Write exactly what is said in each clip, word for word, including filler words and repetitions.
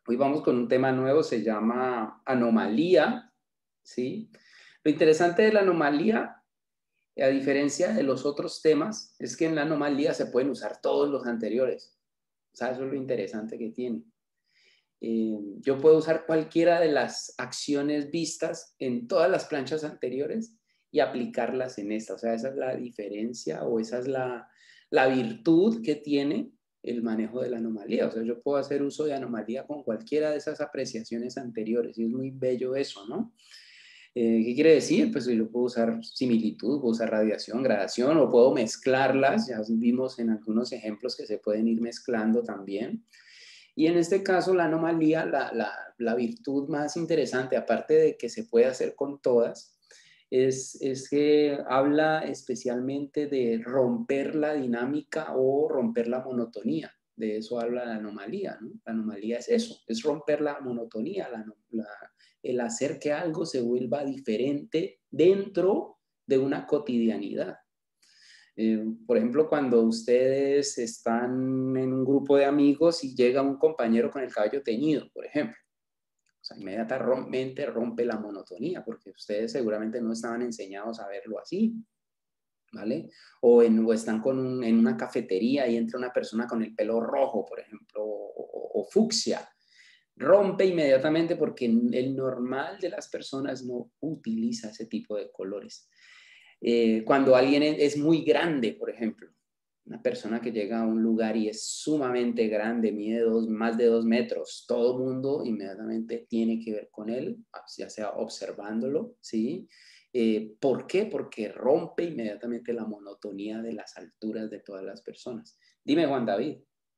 Hoy vamos con un tema nuevo, se llama anomalía, ¿sí? Lo interesante de la anomalía, a diferencia de los otros temas, es que en la anomalía se pueden usar todos los anteriores. O sea, eso es lo interesante que tiene. Eh, yo puedo usar cualquiera de las acciones vistas en todas las planchas anteriores y aplicarlas en esta. O sea, esa es la diferencia o esa es la, la virtud que tiene el manejo de la anomalía. O sea, yo puedo hacer uso de anomalía con cualquiera de esas apreciaciones anteriores y es muy bello eso, ¿no? Eh, ¿Qué quiere decir? Pues yo puedo usar similitud, puedo usar radiación, gradación o puedo mezclarlas. Ya vimos en algunos ejemplos que se pueden ir mezclando también. Y en este caso, la anomalía, la, la, la virtud más interesante, aparte de que se puede hacer con todas, es, es que habla especialmente de romper la dinámica o romper la monotonía. De eso habla la anomalía, ¿no? La anomalía es eso, es romper la monotonía, la, la, el hacer que algo se vuelva diferente dentro de una cotidianidad. Eh, por ejemplo, cuando ustedes están en un grupo de amigos y llega un compañero con el cabello teñido, por ejemplo. O sea, inmediatamente rompe la monotonía, porque ustedes seguramente no estaban enseñados a verlo así, ¿vale? O, en, o están con un, en una cafetería y entra una persona con el pelo rojo, por ejemplo, o, o, o fucsia. Rompe inmediatamente porque el normal de las personas no utiliza ese tipo de colores. Eh, cuando alguien es muy grande, por ejemplo, una persona que llega a un lugar y es sumamente grande, mide dos, más de dos metros, todo el mundo inmediatamente tiene que ver con él, ya sea observándolo, ¿sí? Eh, ¿Por qué? Porque rompe inmediatamente la monotonía de las alturas de todas las personas. Dime, Juan David.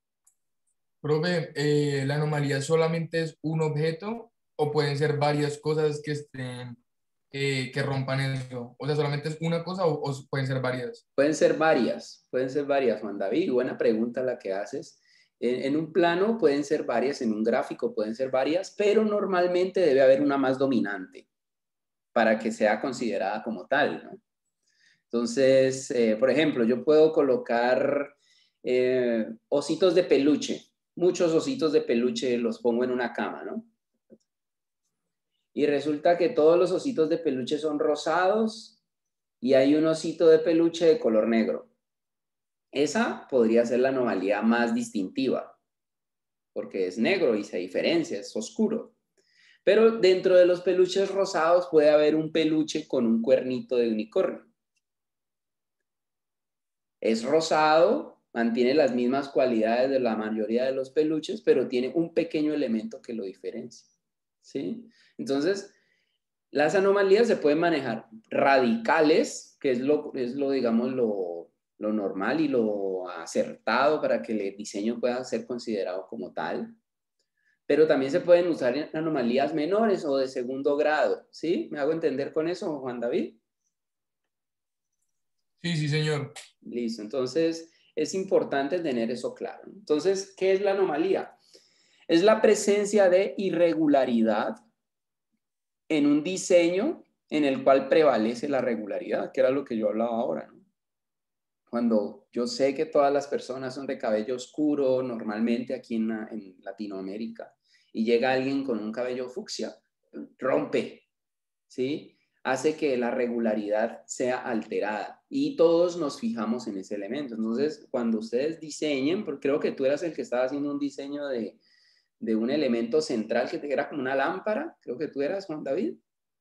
Profe, eh, ¿la anomalía solamente es un objeto o pueden ser varias cosas que estén, eh, que rompan eso? O sea, ¿solamente es una cosa o, o pueden ser varias? Pueden ser varias, pueden ser varias, Juan David. Buena pregunta la que haces. En, en un plano pueden ser varias, en un gráfico pueden ser varias, pero normalmente debe haber una más dominante para que sea considerada como tal, ¿no? Entonces, eh, por ejemplo, yo puedo colocar eh, ositos de peluche, muchos ositos de peluche los pongo en una cama, ¿no? Y resulta que todos los ositos de peluche son rosados y hay un osito de peluche de color negro. Esa podría ser la anomalía más distintiva, porque es negro y se diferencia, es oscuro. Pero dentro de los peluches rosados puede haber un peluche con un cuernito de unicornio. Es rosado, mantiene las mismas cualidades de la mayoría de los peluches, pero tiene un pequeño elemento que lo diferencia, ¿sí? Entonces, las anomalías se pueden manejar radicales, que es lo, es lo digamos, lo, lo normal y lo acertado para que el diseño pueda ser considerado como tal, pero también se pueden usar en anomalías menores o de segundo grado, ¿sí? ¿Me hago entender con eso, Juan David? Sí, sí, señor. Listo, entonces es importante tener eso claro. Entonces, ¿qué es la anomalía? Es la presencia de irregularidad en un diseño en el cual prevalece la regularidad, que era lo que yo hablaba ahora, ¿no? Cuando yo sé que todas las personas son de cabello oscuro, normalmente aquí en, en Latinoamérica, y llega alguien con un cabello fucsia, rompe, ¿sí? Hace que la regularidad sea alterada y todos nos fijamos en ese elemento. Entonces, cuando ustedes diseñen, porque creo que tú eras el que estaba haciendo un diseño de, de un elemento central que era como una lámpara, creo que tú eras, Juan David,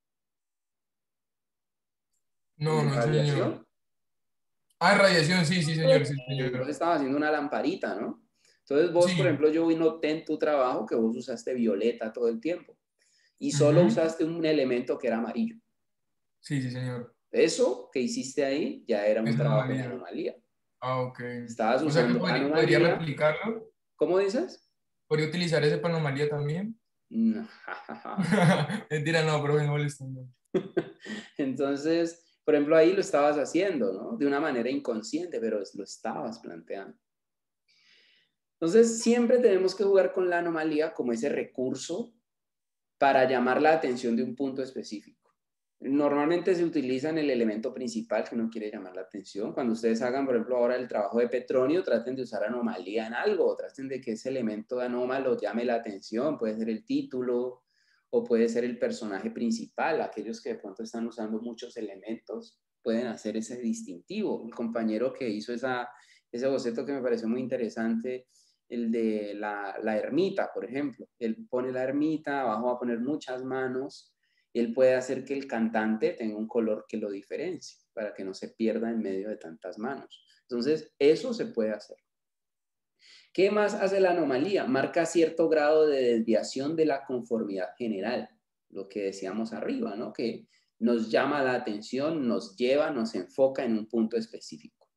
No, en no, señor. radiación. Ah, radiación, sí, sí, señor, sí, Vos señor. estabas haciendo una lamparita, ¿no? Entonces vos, por Sí. ejemplo, yo noté en tu trabajo que vos usaste violeta todo el tiempo y solo Ujú. usaste un elemento que era amarillo. Sí, sí, señor. Eso que hiciste ahí ya era un Es trabajo en anomalía. anomalía. Ah, ok. Estabas O sea que usando podría, podría anomalía. replicarlo. ¿Cómo dices? ¿Podría utilizar ese para anomalía también? No. Mentira, no, pero me molestando. Entonces, por ejemplo, ahí lo estabas haciendo, ¿no? De una manera inconsciente, pero lo estabas planteando. Entonces, siempre tenemos que jugar con la anomalía como ese recurso para llamar la atención de un punto específico. Normalmente se utiliza en el elemento principal que uno quiere llamar la atención. Cuando ustedes hagan, por ejemplo, ahora el trabajo de Petronio, traten de usar anomalía en algo, traten de que ese elemento anómalo llame la atención. Puede ser el título o puede ser el personaje principal. Aquellos que de pronto están usando muchos elementos pueden hacer ese distintivo. El compañero que hizo esa, ese boceto que me pareció muy interesante, el de la, la ermita, por ejemplo. Él pone la ermita, abajo va a poner muchas manos. Él puede hacer que el cantante tenga un color que lo diferencie, para que no se pierda en medio de tantas manos. Entonces, eso se puede hacer. ¿Qué más hace la anomalía? Marca cierto grado de desviación de la conformidad general, lo que decíamos arriba, ¿no? Que nos llama la atención, nos lleva, nos enfoca en un punto específico.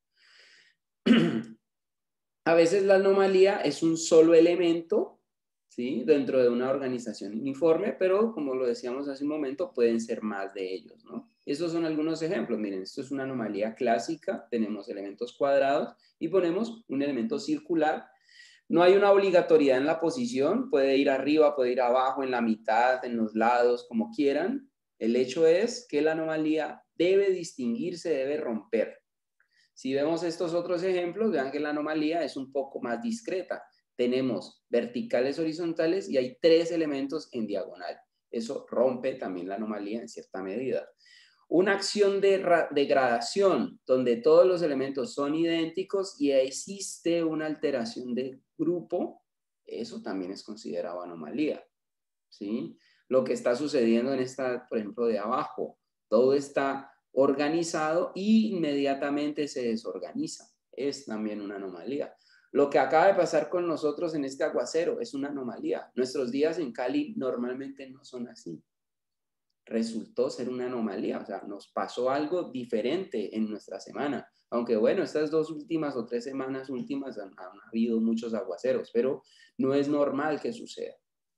A veces la anomalía es un solo elemento, ¿sí? Dentro de una organización uniforme, pero como lo decíamos hace un momento, pueden ser más de ellos, ¿no? Estos son algunos ejemplos. Miren, esto es una anomalía clásica. Tenemos elementos cuadrados y ponemos un elemento circular. No hay una obligatoriedad en la posición. Puede ir arriba, puede ir abajo, en la mitad, en los lados, como quieran. El hecho es que la anomalía debe distinguirse, debe romper. Si vemos estos otros ejemplos, vean que la anomalía es un poco más discreta. Tenemos verticales, horizontales y hay tres elementos en diagonal. Eso rompe también la anomalía en cierta medida. Una acción de degradación donde todos los elementos son idénticos y existe una alteración de grupo, eso también es considerado anomalía, ¿sí? Lo que está sucediendo en esta, por ejemplo, de abajo, todo está organizado y inmediatamente se desorganiza. Es también una anomalía. Lo que acaba de pasar con nosotros en este aguacero es una anomalía. Nuestros días en Cali normalmente no son así. Resultó ser una anomalía, o sea, nos pasó algo diferente en nuestra semana. Aunque bueno, estas dos últimas o tres semanas últimas han, han habido muchos aguaceros, pero no es normal que suceda.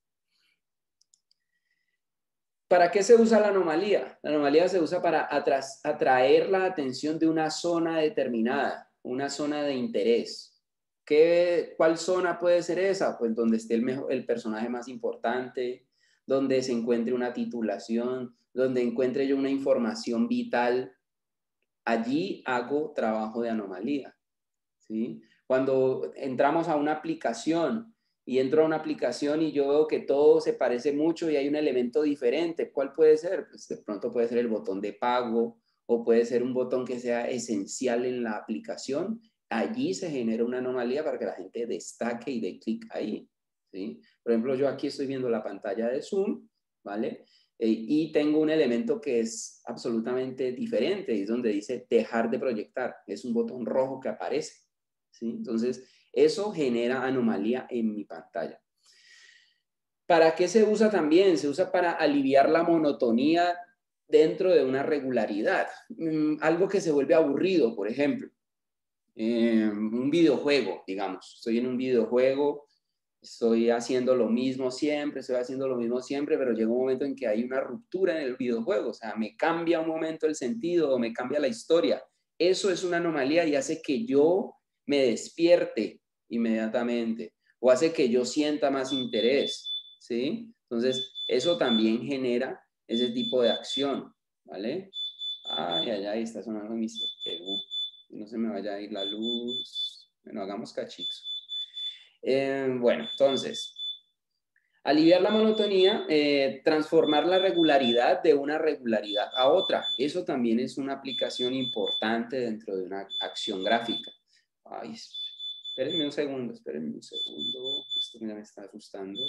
¿Para qué se usa la anomalía? La anomalía se usa para atraer la atención de una zona determinada, una zona de interés. ¿Qué, ¿Cuál zona puede ser esa? Pues donde esté el, mejor, el personaje más importante, donde se encuentre una titulación, donde encuentre yo una información vital. Allí hago trabajo de anomalía, ¿sí? Cuando entramos a una aplicación y entro a una aplicación y yo veo que todo se parece mucho y hay un elemento diferente, ¿cuál puede ser? Pues de pronto puede ser el botón de pago o puede ser un botón que sea esencial en la aplicación. Allí se genera una anomalía para que la gente destaque y dé clic ahí, ¿sí? Por ejemplo, yo aquí estoy viendo la pantalla de Zoom, ¿vale? Eh, y tengo un elemento que es absolutamente diferente, y es donde dice dejar de proyectar. Es un botón rojo que aparece, ¿sí? Entonces, eso genera anomalía en mi pantalla. ¿Para qué se usa también? Se usa para aliviar la monotonía dentro de una regularidad. Mm, algo que se vuelve aburrido, por ejemplo. Eh, un videojuego, digamos. Estoy en un videojuego, estoy haciendo lo mismo siempre, estoy haciendo lo mismo siempre, pero llega un momento en que hay una ruptura en el videojuego. O sea, me cambia un momento el sentido o me cambia la historia. Eso es una anomalía y hace que yo me despierte inmediatamente o hace que yo sienta más interés, ¿sí? Entonces, eso también genera ese tipo de acción, ¿vale? Ay, ay, ay, está sonando mi C P U. No se me vaya a ir la luz. Bueno, hagamos cachitos. Eh, bueno, entonces, aliviar la monotonía, eh, transformar la regularidad de una regularidad a otra. Eso también es una aplicación importante dentro de una acción gráfica. Ay, espérenme un segundo, espérenme un segundo. Esto ya me está asustando.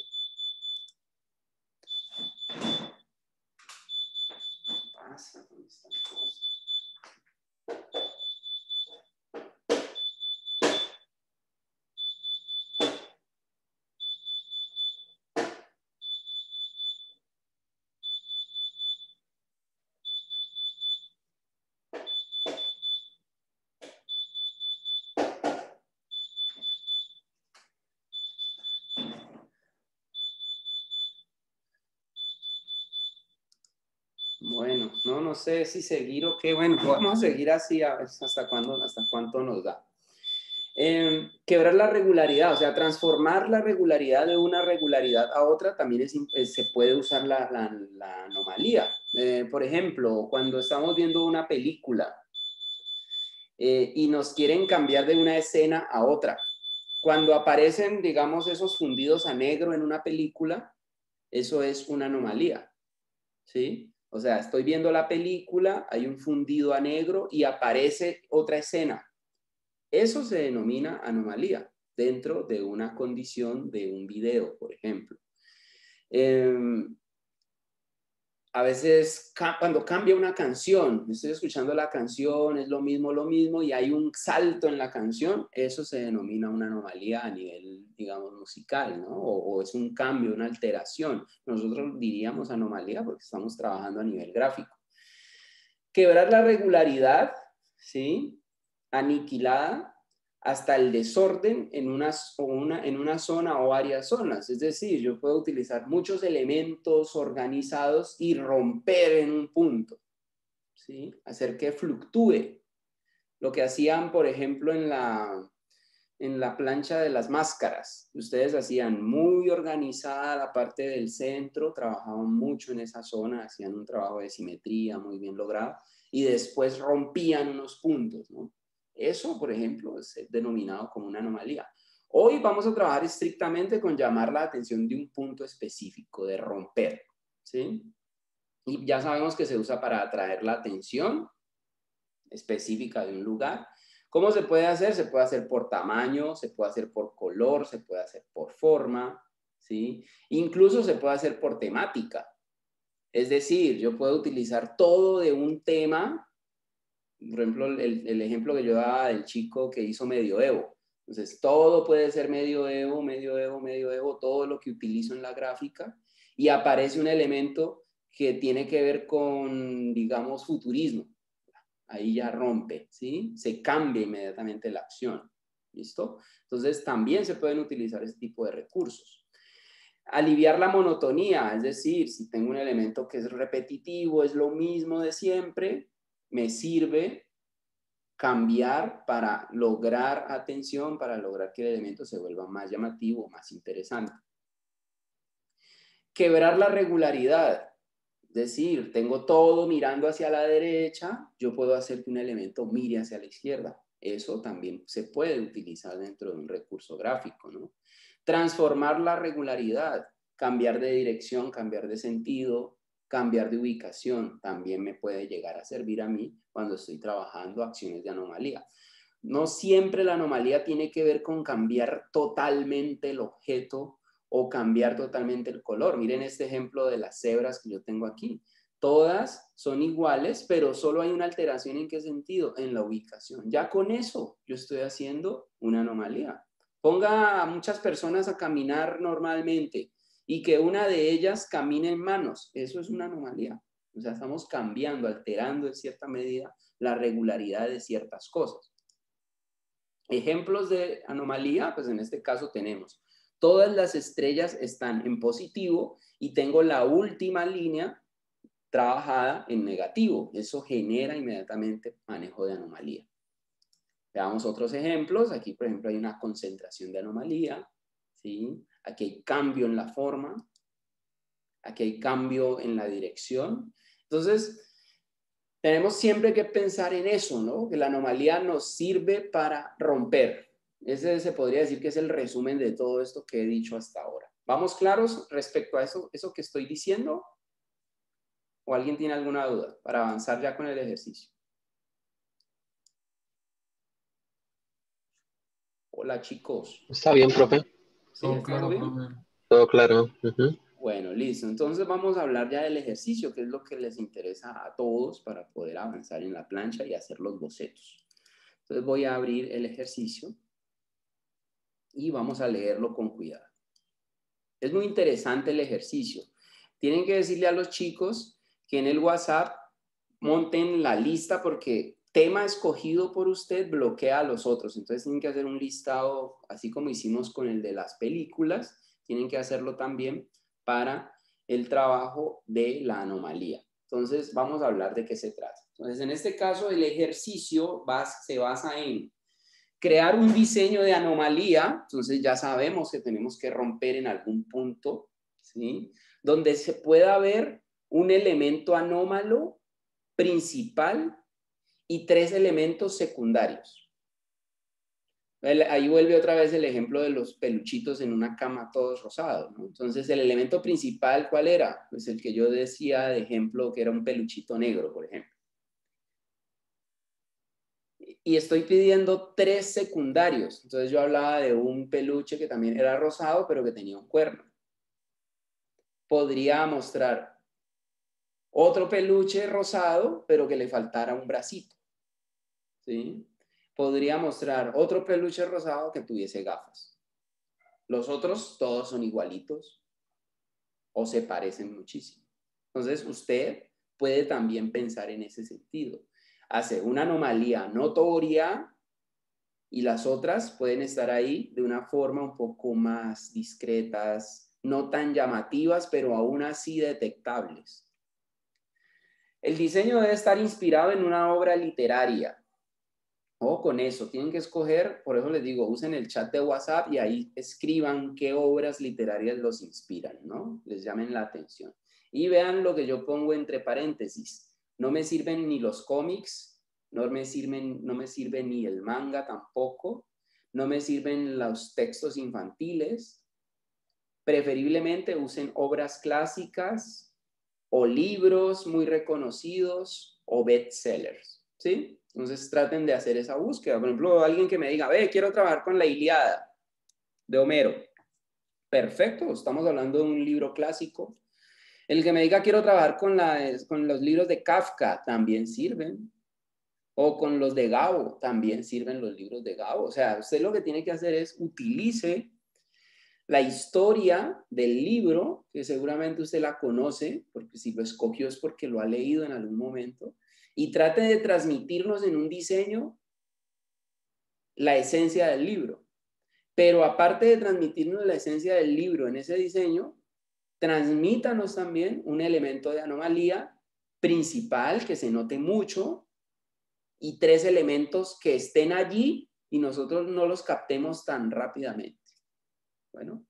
¿Qué pasa con esta cosa? Bueno, no, no sé si seguir o qué. Bueno, vamos a seguir así a ver hasta cuándo, hasta cuánto nos da. Eh, quebrar la regularidad, o sea, transformar la regularidad de una regularidad a otra, también es, es, se puede usar la, la, la anomalía. Eh, por ejemplo, cuando estamos viendo una película eh, y nos quieren cambiar de una escena a otra, cuando aparecen, digamos, esos fundidos a negro en una película, eso es una anomalía, ¿sí? O sea, estoy viendo la película, hay un fundido a negro y aparece otra escena. Eso se denomina anomalía dentro de una condición de un video, por ejemplo. Eh, a veces ca cuando cambia una canción, estoy escuchando la canción, es lo mismo, lo mismo, y hay un salto en la canción, eso se denomina una anomalía a nivel, digamos, musical, ¿no? O, o es un cambio, una alteración. Nosotros diríamos anomalía porque estamos trabajando a nivel gráfico. Quebrar la regularidad, ¿sí? Aniquilada hasta el desorden en una, una, en una zona o varias zonas. Es decir, yo puedo utilizar muchos elementos organizados y romper en un punto, ¿sí? Hacer que fluctúe. Lo que hacían, por ejemplo, en la, en la plancha de las máscaras. Ustedes hacían muy organizada la parte del centro, trabajaban mucho en esa zona, hacían un trabajo de simetría muy bien logrado y después rompían unos puntos, ¿no? Eso, por ejemplo, es denominado como una anomalía. Hoy vamos a trabajar estrictamente con llamar la atención de un punto específico, de romper, ¿sí? Y ya sabemos que se usa para atraer la atención específica de un lugar. ¿Cómo se puede hacer? Se puede hacer por tamaño, se puede hacer por color, se puede hacer por forma, ¿sí? Incluso se puede hacer por temática. Es decir, yo puedo utilizar todo de un tema. Por ejemplo, el, el ejemplo que yo daba del chico que hizo medioevo. Entonces, todo puede ser medioevo, medioevo, medioevo, todo lo que utilizo en la gráfica, y aparece un elemento que tiene que ver con, digamos, futurismo. Ahí ya rompe, ¿sí? Se cambia inmediatamente la acción, ¿listo? Entonces, también se pueden utilizar este tipo de recursos. Aliviar la monotonía, es decir, si tengo un elemento que es repetitivo, es lo mismo de siempre, me sirve cambiar para lograr atención, para lograr que el elemento se vuelva más llamativo, más interesante. Quebrar la regularidad, es decir, tengo todo mirando hacia la derecha, yo puedo hacer que un elemento mire hacia la izquierda. Eso también se puede utilizar dentro de un recurso gráfico, ¿no? Transformar la regularidad, cambiar de dirección, cambiar de sentido, cambiar de ubicación, también me puede llegar a servir a mí cuando estoy trabajando acciones de anomalía. No siempre la anomalía tiene que ver con cambiar totalmente el objeto o cambiar totalmente el color. Miren este ejemplo de las cebras que yo tengo aquí. Todas son iguales, pero solo hay una alteración. ¿En qué sentido? En la ubicación. Ya con eso yo estoy haciendo una anomalía. Ponga a muchas personas a caminar normalmente y que una de ellas camine en manos. Eso es una anomalía. O sea, estamos cambiando, alterando en cierta medida la regularidad de ciertas cosas. Ejemplos de anomalía, pues en este caso tenemos todas las estrellas están en positivo y tengo la última línea trabajada en negativo. Eso genera inmediatamente manejo de anomalía. Veamos otros ejemplos. Aquí, por ejemplo, hay una concentración de anomalía, ¿sí? Aquí hay cambio en la forma. Aquí hay cambio en la dirección. Entonces, tenemos siempre que pensar en eso, ¿no? Que la anomalía nos sirve para romper. Ese se podría decir que es el resumen de todo esto que he dicho hasta ahora. ¿Vamos claros respecto a eso, eso que estoy diciendo? ¿O alguien tiene alguna duda para avanzar ya con el ejercicio? Hola, chicos. Está bien, profe. ¿Sí? Todo ¿Estamos claro, bien? profe. Todo claro. Ujú. Bueno, listo. Entonces vamos a hablar ya del ejercicio, que es lo que les interesa a todos para poder avanzar en la plancha y hacer los bocetos. Entonces voy a abrir el ejercicio y vamos a leerlo con cuidado. Es muy interesante el ejercicio. Tienen que decirle a los chicos que en el WhatsApp monten la lista porque tema escogido por usted bloquea a los otros. Entonces tienen que hacer un listado, así como hicimos con el de las películas, tienen que hacerlo también para el trabajo de la anomalía. Entonces vamos a hablar de qué se trata. Entonces en este caso el ejercicio se basa en crear un diseño de anomalía, entonces ya sabemos que tenemos que romper en algún punto, ¿sí? Donde se pueda ver un elemento anómalo principal y tres elementos secundarios. Ahí vuelve otra vez el ejemplo de los peluchitos en una cama todos rosados, ¿no? Entonces, el elemento principal, ¿cuál era? Pues el que yo decía de ejemplo, que era un peluchito negro, por ejemplo. Y estoy pidiendo tres secundarios. Entonces, yo hablaba de un peluche que también era rosado, pero que tenía un cuerno. Podría mostrar otro peluche rosado, pero que le faltara un bracito, ¿sí? Podría mostrar otro peluche rosado que tuviese gafas. Los otros todos son igualitos o se parecen muchísimo. Entonces, usted puede también pensar en ese sentido. Hace una anomalía notoria y las otras pueden estar ahí de una forma un poco más discretas, no tan llamativas, pero aún así detectables. El diseño debe estar inspirado en una obra literaria. O con eso, tienen que escoger, por eso les digo, usen el chat de WhatsApp y ahí escriban qué obras literarias los inspiran, ¿no? Les llamen la atención. Y vean lo que yo pongo entre paréntesis. No me sirven ni los cómics, no me sirven, no me sirve ni el manga tampoco, no me sirven los textos infantiles. Preferiblemente usen obras clásicas o libros muy reconocidos o bestsellers, ¿sí? Entonces traten de hacer esa búsqueda. Por ejemplo, alguien que me diga, ve, quiero trabajar con la Ilíada de Homero. Perfecto, estamos hablando de un libro clásico. El que me diga, quiero trabajar con, la, con los libros de Kafka, también sirven. O con los de Gabo, también sirven los libros de Gabo. O sea, usted lo que tiene que hacer es utilice la historia del libro, que seguramente usted la conoce, porque si lo escogió es porque lo ha leído en algún momento, y trate de transmitirnos en un diseño la esencia del libro. Pero aparte de transmitirnos la esencia del libro en ese diseño, transmítanos también un elemento de anomalía principal que se note mucho y tres elementos que estén allí y nosotros no los captemos tan rápidamente. Bueno,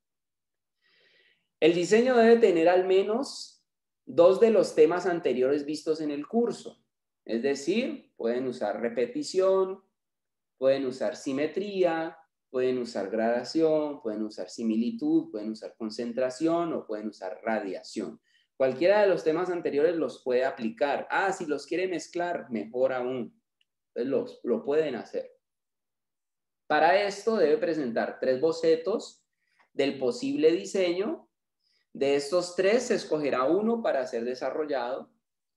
el diseño debe tener al menos dos de los temas anteriores vistos en el curso. Es decir, pueden usar repetición, pueden usar simetría, pueden usar gradación, pueden usar similitud, pueden usar concentración o pueden usar radiación. Cualquiera de los temas anteriores los puede aplicar. Ah, si los quiere mezclar, mejor aún. Entonces los, lo pueden hacer. Para esto debe presentar tres bocetos del posible diseño. De estos tres se escogerá uno para ser desarrollado.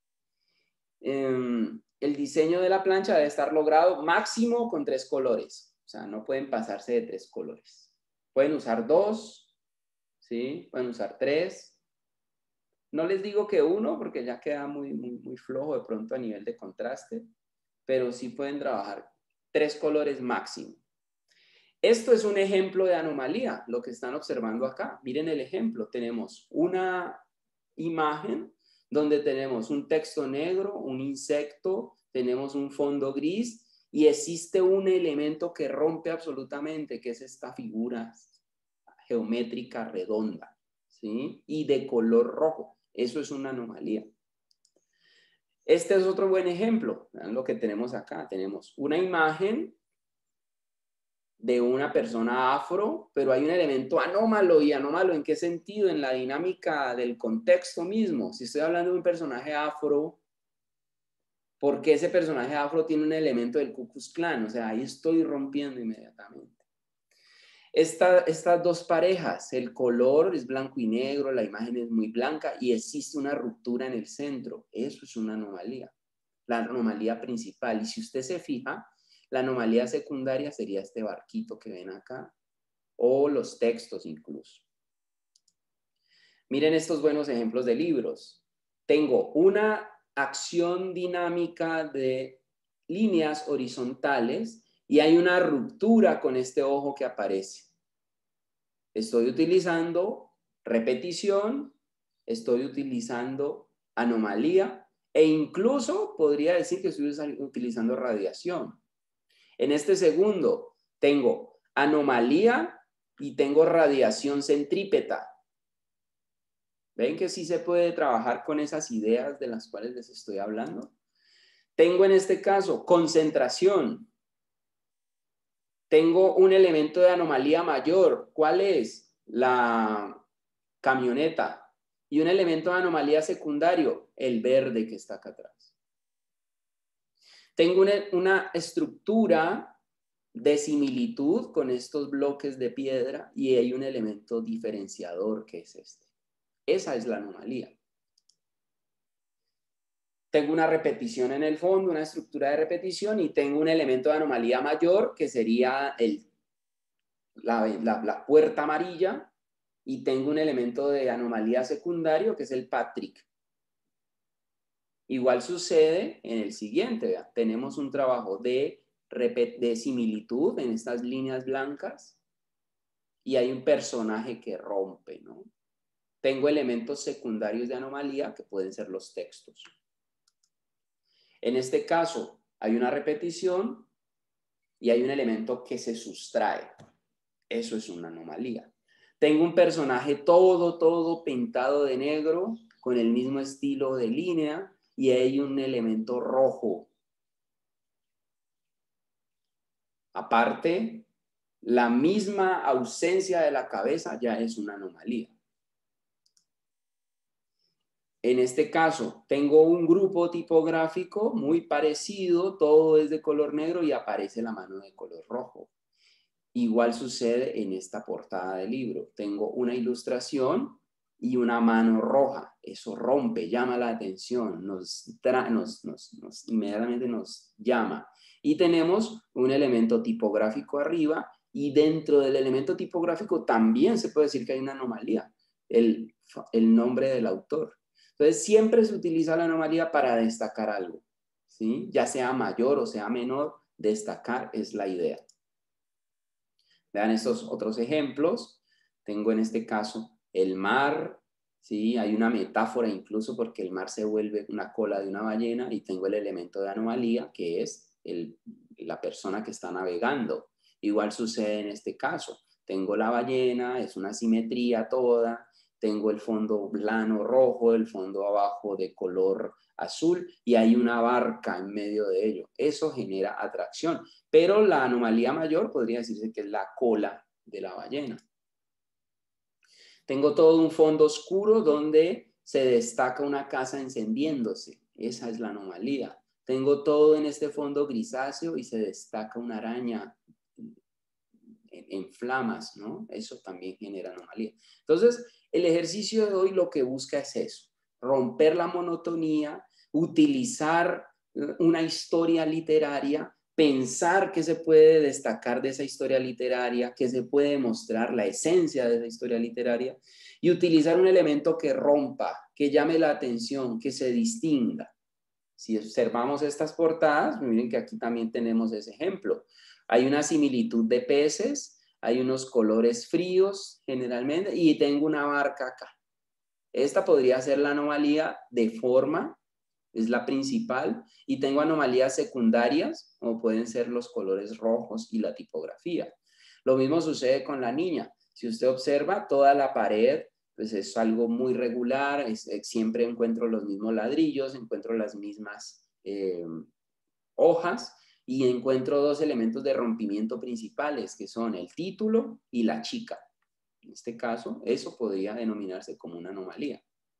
Eh, el diseño de la plancha debe estar logrado máximo con tres colores. O sea, no pueden pasarse de tres colores. Pueden usar dos, ¿sí? Pueden usar tres. No les digo que uno, porque ya queda muy, muy, muy flojo de pronto a nivel de contraste, pero sí pueden trabajar tres colores máximo. Esto es un ejemplo de anomalía, lo que están observando acá. Miren el ejemplo. Tenemos una imagen donde tenemos un texto negro, un insecto, tenemos un fondo gris y existe un elemento que rompe absolutamente, que es esta figura geométrica redonda, ¿sí? Y de color rojo. Eso es una anomalía. Este es otro buen ejemplo. Vean lo que tenemos acá. Tenemos una imagen de una persona afro, pero hay un elemento anómalo. ¿Y anómalo en qué sentido? En la dinámica del contexto mismo. Si estoy hablando de un personaje afro, ¿por qué ese personaje afro tiene un elemento del Ku Klux Klan? O sea, ahí estoy rompiendo inmediatamente. Esta, estas dos parejas, el color es blanco y negro, la imagen es muy blanca y existe una ruptura en el centro. Eso es una anomalía, la anomalía principal. Y si usted se fija, la anomalía secundaria sería este barquito que ven acá, o los textos incluso. Miren estos buenos ejemplos de libros. Tengo una acción dinámica de líneas horizontales y hay una ruptura con este ojo que aparece. Estoy utilizando repetición, estoy utilizando anomalía e incluso podría decir que estoy utilizando radiación. En este segundo, Tengo anomalía y tengo radiación centrípeta. ¿Ven que sí se puede trabajar con esas ideas de las cuales les estoy hablando? Tengo en este caso concentración. Tengo un elemento de anomalía mayor. ¿Cuál es? La camioneta. Y un elemento de anomalía secundario, el verde que está acá atrás. Tengo una, una estructura de similitud con estos bloques de piedra y hay un elemento diferenciador que es este. Esa es la anomalía. Tengo una repetición en el fondo, una estructura de repetición y tengo un elemento de anomalía mayor que sería el, la, la, la puerta amarilla y tengo un elemento de anomalía secundario que es el Patrick. Igual sucede en el siguiente, ¿vea? Tenemos un trabajo de, de similitud en estas líneas blancas y hay un personaje que rompe, ¿no? Tengo elementos secundarios de anomalía que pueden ser los textos. En este caso, hay una repetición y hay un elemento que se sustrae. Eso es una anomalía. Tengo un personaje todo, todo pintado de negro, con el mismo estilo de línea, y hay un elemento rojo. Aparte, la misma ausencia de la cabeza ya es una anomalía. En este caso, tengo un grupo tipográfico muy parecido, todo es de color negro y aparece la mano de color rojo. Igual sucede en esta portada del libro. Tengo una ilustración y una mano roja. Eso rompe, llama la atención, nos, tra nos, nos, nos inmediatamente nos llama. Y tenemos un elemento tipográfico arriba y dentro del elemento tipográfico también se puede decir que hay una anomalía, el, el nombre del autor. Entonces, siempre se utiliza la anomalía para destacar algo, ¿sí? Ya sea mayor o sea menor, destacar es la idea. Vean estos otros ejemplos. Tengo en este caso el mar, ¿sí? Hay una metáfora incluso porque el mar se vuelve una cola de una ballena y tengo el elemento de anomalía que es el, la persona que está navegando. Igual sucede en este caso. Tengo la ballena, es una simetría toda. Tengo el fondo plano rojo, el fondo abajo de color azul y hay una barca en medio de ello. Eso genera atracción, pero la anomalía mayor podría decirse que es la cola de la ballena. Tengo todo un fondo oscuro donde se destaca una casa encendiéndose. Esa es la anomalía. Tengo todo en este fondo grisáceo y se destaca una araña en, en flamas, ¿no? Eso también genera anomalía. Entonces, el ejercicio de hoy lo que busca es eso, romper la monotonía, utilizar una historia literaria, pensar qué se puede destacar de esa historia literaria, qué se puede mostrar la esencia de esa historia literaria y utilizar un elemento que rompa, que llame la atención, que se distinga. Si observamos estas portadas, miren que aquí también tenemos ese ejemplo. Hay una similitud de peces, hay unos colores fríos generalmente y tengo una barca acá. Esta podría ser la anomalía de forma, es la principal, y tengo anomalías secundarias, como pueden ser los colores rojos y la tipografía. Lo mismo sucede con la niña. Si usted observa, toda la pared pues es algo muy regular, es, es, siempre encuentro los mismos ladrillos, encuentro las mismas eh, hojas, y encuentro dos elementos de rompimiento principales, que son el título y la chica. En este caso, eso podría denominarse como una anomalía.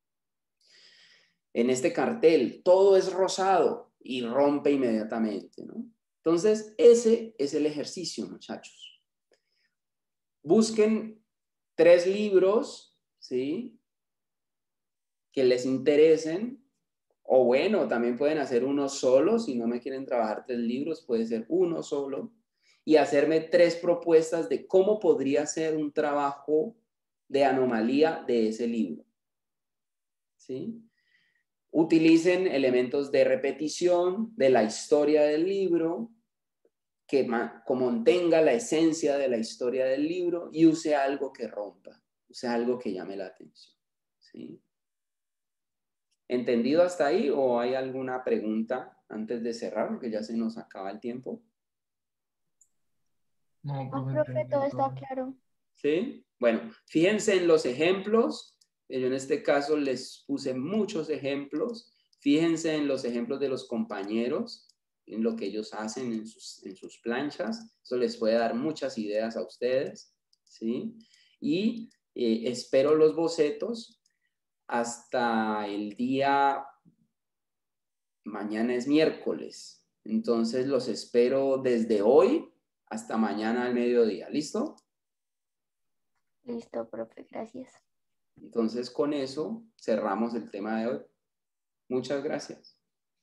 En este cartel, todo es rosado y rompe inmediatamente, ¿no? Entonces, ese es el ejercicio, muchachos. Busquen tres libros, ¿sí?, que les interesen. O bueno, también pueden hacer uno solo, si no me quieren trabajar tres libros, puede ser uno solo, y hacerme tres propuestas de cómo podría ser un trabajo de anomalía de ese libro. ¿Sí? Utilicen elementos de repetición de la historia del libro, que contenga la esencia de la historia del libro y use algo que rompa, use algo que llame la atención. ¿Sí? ¿Entendido hasta ahí o hay alguna pregunta antes de cerrar? Porque ya se nos acaba el tiempo. No, No, profe, profe, entendí, todo está profe. claro. ¿Sí? Bueno, fíjense en los ejemplos. Eh, Yo en este caso les puse muchos ejemplos. Fíjense en los ejemplos de los compañeros, en lo que ellos hacen en sus, en sus planchas. Eso les puede dar muchas ideas a ustedes, ¿sí? Y eh, espero los bocetos hasta el día, mañana es miércoles. Entonces los espero desde hoy hasta mañana al mediodía. ¿Listo? Listo, profe, gracias. Entonces, con eso cerramos el tema de hoy. Muchas gracias.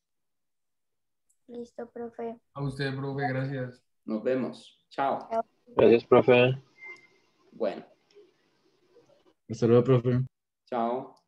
Listo, profe. A usted, profe, gracias. Nos vemos. Chao. Chao. Gracias, profe. Bueno, Hasta luego, profe. chao.